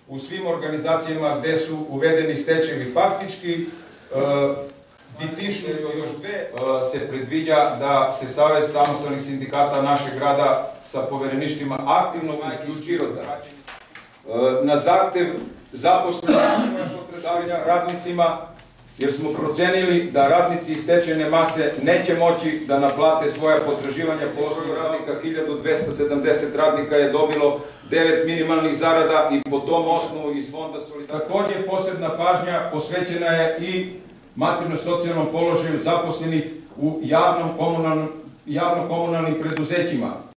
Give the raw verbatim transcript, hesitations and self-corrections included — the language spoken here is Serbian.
u svim organizacijama gde su uvedeni stečajevi. Faktički, bitišno još dve se predviđa da se Savez samostalnih sindikata našeg grada sa povereništvima aktivno uključi na zahtev zaposlenih Saveza radnicima, jer smo procenili da radnici iz stečajne mase neće moći da naplate svoja potraživanja po osnovu radnika. hiljadu dvesta sedamdeset radnika je dobilo devet minimalnih zarada i po tom osnovu iz Fonda solidarnosti. Takođe, posebna pažnja posvećena je i materijalno-socijalnom položaju zaposlenih u javno-komunalnim preduzećima.